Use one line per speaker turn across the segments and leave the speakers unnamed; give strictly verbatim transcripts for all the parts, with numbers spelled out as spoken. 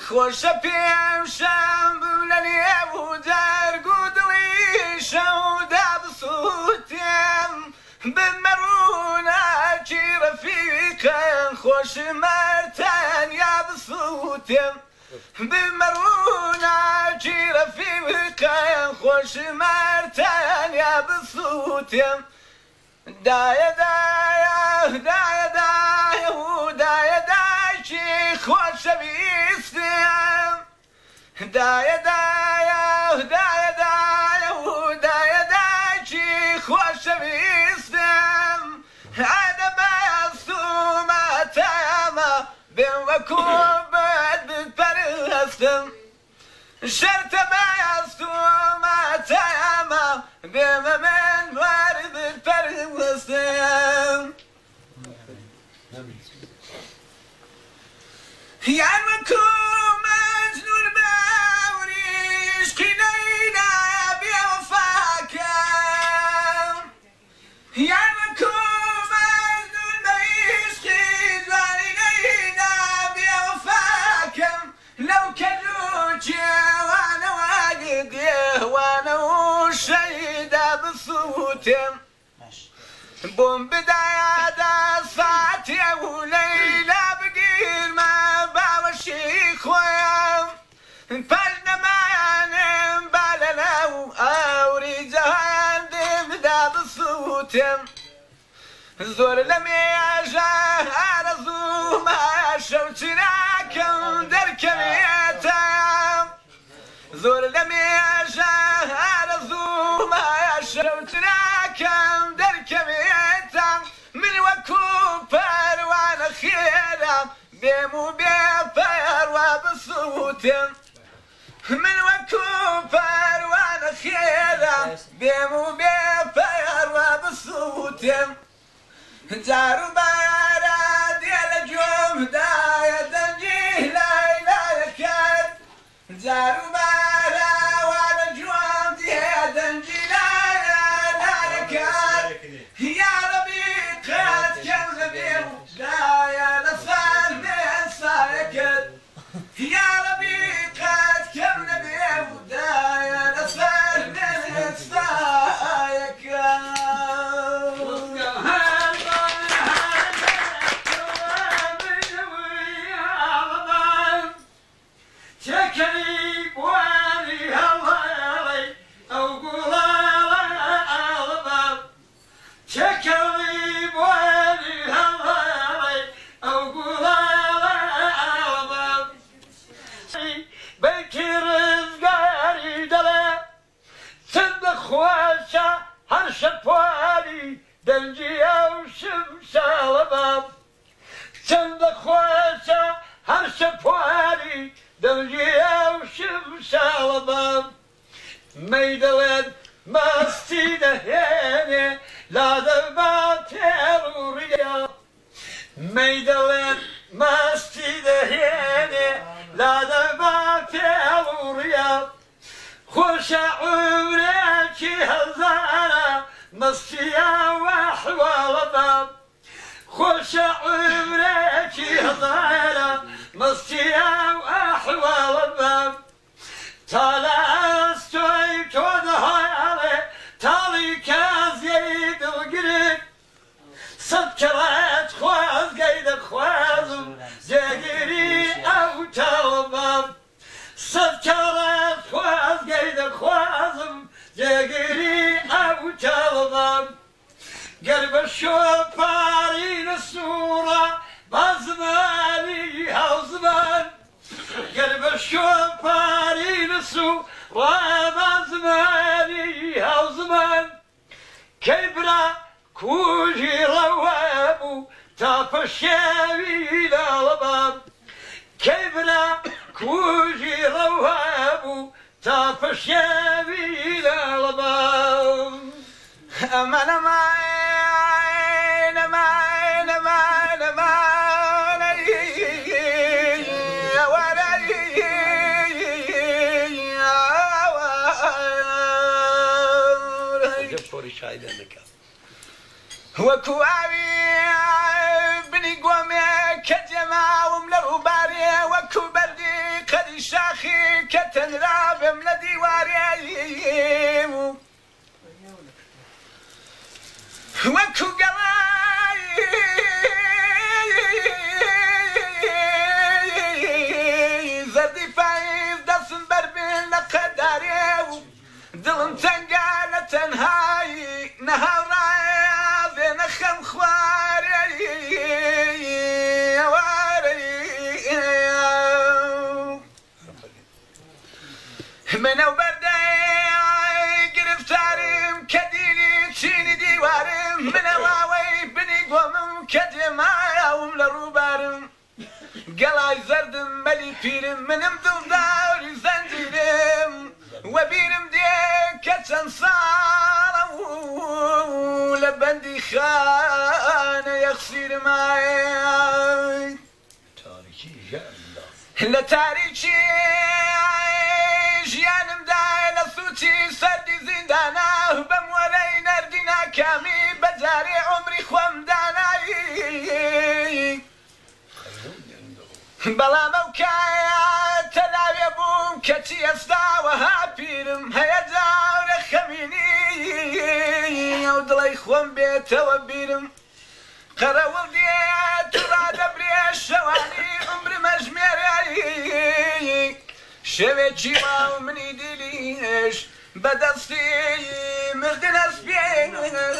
خوش پیشم بلنی و درگودلی شودا بسوتیم بمرونا چی رفیقم خوش مرتن یا بسوتیم بمرونا چی رفیقم خوش مرتن یا بسوتیم دای دای دای دای و دای دای چی خوش بیستیم دای دای دای دای و دای دای چی خوش بیستیم انا بستومتم بین وکوبت بپرستم شرط بستومتم بین من وارد بپرستم یا مکوم مجنون باوریش کی نینا بیوفاکم یا مکوم مجنون باوریش کی نینا بیوفاکم لو کجوچی وانا واجدی وانا وشیدا بصوتم بوم بداية دا ساعتي وليلى بقير ما باوشي خويا فجنا ما ينم بالنا أوري جهان بدا بصوتم زور لمي أجاه أرزو ما شوتناكم دركميتم زور لمي أجاه أرزو ما شوتناكم دركميتم من وكوبر وانا خيرا بيمو بيفر وبصوتم من وكوبر وانا خيرا بيمو بيفر وبصوتم جارو بارا ديال جوم دايا دنجي لا لا يكاد جارو بارا وانا جوم ديال دنجي لا لا يكاد يا ربي قد كم غبير دايا لصال من سايكد يا ربي قد كم غبير دايا لصال من سايكد
خواشا هر شپواری دنجی او شمشالبام چند خواشا هر شپواری دنجی او شمشالبام میدلن مستی دهنه لادر با تروریا میدلن مستی دهنه لادر با تروریا خوش عمرك هزارة مصيا وحوال باب خوش عمرك هزارة مصيا وحوال باب طالع استوي كودهاي طالي كازيد القريب صدكرات خواز قيد خواز زيقري او طالباب صدكرات خواز قيد خوازم جاقري أو طالبان قلب الشوفاري الصورة بزماني هاوزمان قلب الشوفاري الصورة بزماني هاوزمان كبرى كوجي روابو تافشاوي لالبان كبرى كوجي روابو تافشاوي لالبان
أمان أمان أمان أمان أمان يا ولدي
جبوري شاهد انك
وكوابي بني قومي كجما وملو باري وكو بردي قد شاخي كتنراب من ديواري وكو قلاي زردي فايز دسم بربين لقداري دلم تنقال تنهاي نهار راضي نخم خواري من وبردي قرفتارم كديني تشيني ديوارم من واوي بني قومم كدمايا وملروبارم قلاي زردم ملي بيرم من مدل داري زنجيرم وبيرم ديك كتنصار ولبندي خانة يخسير معي
تاريخي جامدة
لا تاريخي جيانم داي لصوتي سردي زندانا بمولي نردنا كامي بجاري عمري خوام داناي بلا موكايا تلاوي بوم كتي استا وهابيرم هيا داور خميني ودلي خوام بيت وبيرم قراول ديت تراد بري الشواني عمري مجمري شوي جيما مني دليش بدستي مردن اسبين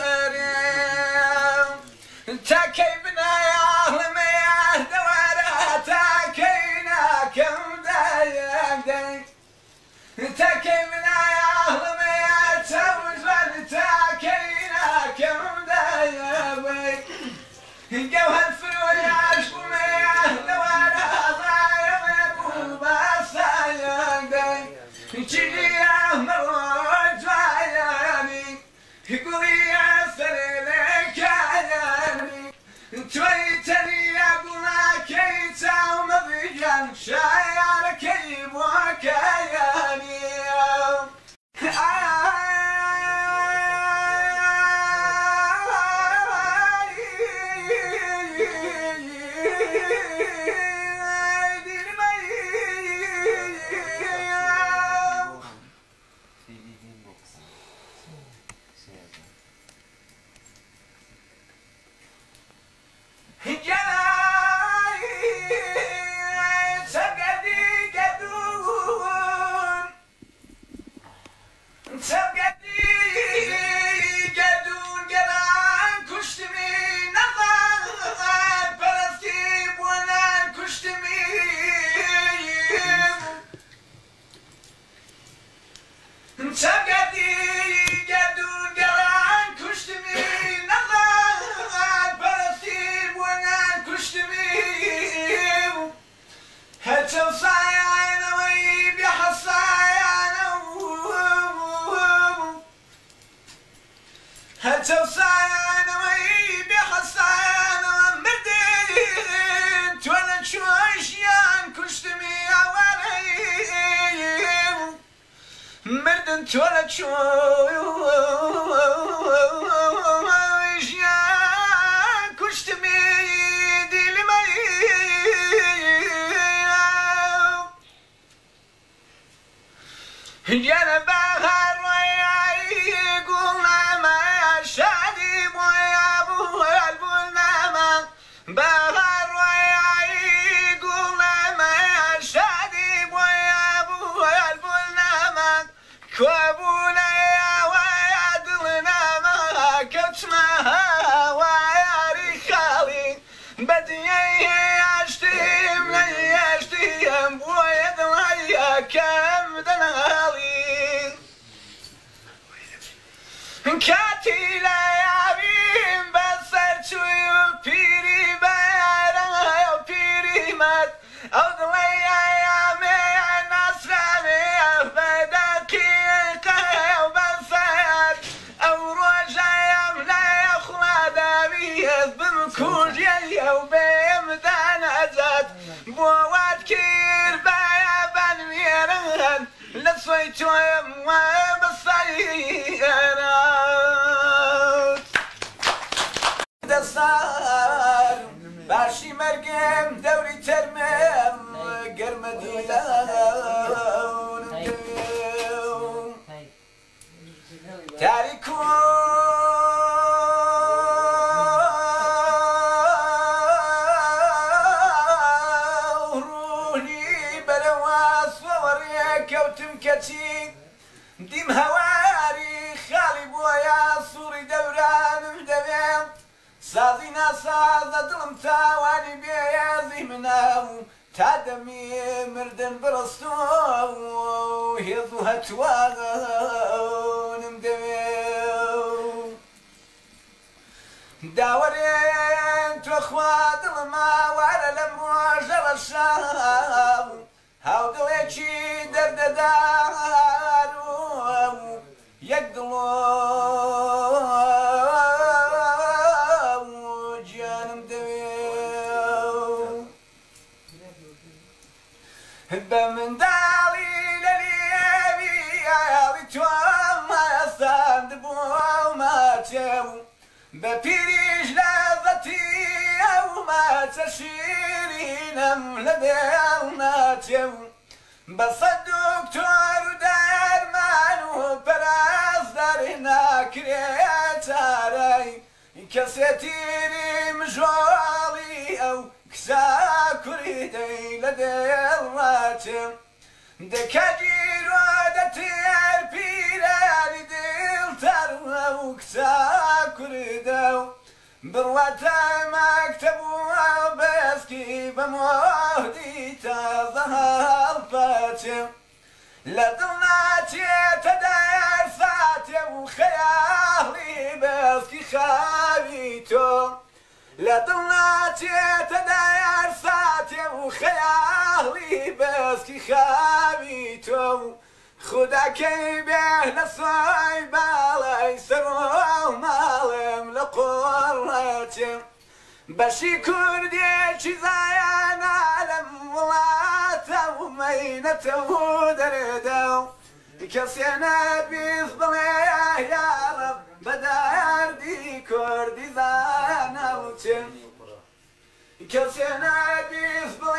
تاكي بنايا لمياه دوارا تاكينا كم دايق دايق تاكي بنايا لمياه توجد تاكينا كم دايق جوهر فروي عشق مياه دوارا ضايق مبوبا سايق دايق جيلي يا مروج وعياني قولي يا سريلك عياني تويتني يا قولا كيتا ومضيان شاير كيب وكياني مردن تولد شوي جيان كشتمي دي لمي جانا بغار وياي قولنا ما شادي ويا ابو البولنا ما بغار وياي قولنا ما شادي ويا ابو البولنا ما كوابونا يا ويا دلنا ما كتمها ويا ريخالي بدي يشتم لي يشتم ويا دليا كم دنالي كاتي لا يعبين بسرت ويبيري بارا ويبيري مات او دليا يا مي نصراني فدقي بمكوج يا وبيمدان أزاد بواد كير بايا بان ميران لصويت ويم وبصيرات دصار باشي مرقم دوري ترمم قرمدي لا سازە دڵم تاوانی بێزی منە تا دەمی مردن بڕستۆ هێز و هەتوانم دەوێ داوەڕێن تۆ خوا دڵم ئاوارە لەم ڕۆژە ڕەشاو هاودڵێکی دەردەدار و یەک دڵۆ گیانم دەوێ بە منداڵی لە لێوی ئاوی تۆم هەستاند بوو ماچێ و بە پیریش لەزەتی ئەو ماچە شیرینەم لە دێڵ ناچێ و بەسەد دکتۆر و دەرمان و پەرازدار ناکرێ چارەی کەسێتیری مژۆڵی ئەو کسا کوڕی دەی لە دێڵ ناچێ دەکەگیرۆ دەتێر پیرانی دڵتەر ئەو کسا کوردە و بڕواتە مەکتەب و بەسکی بە مۆدی تازە هەڵپەچێ لە دڵ ناچێتە دەر ساتێ و خەیاڵی بەسکی خاوی تۆ لە دڵ ناچێتە دەر ساتێ و خەیاڵی بەسکی خاوی تۆ خوداکەی بێ لە سوای باڵای سەر و ماڵێم لە قۆڕەچێ بەشی کوردێکی زایانە لەم وڵاتە و مەینەتە و دەرێدا و کەسێ نەبیست بڵێ یا ڕەب بە دەردی کوردی زانە و چێ کەسێ نەبیست بڵێ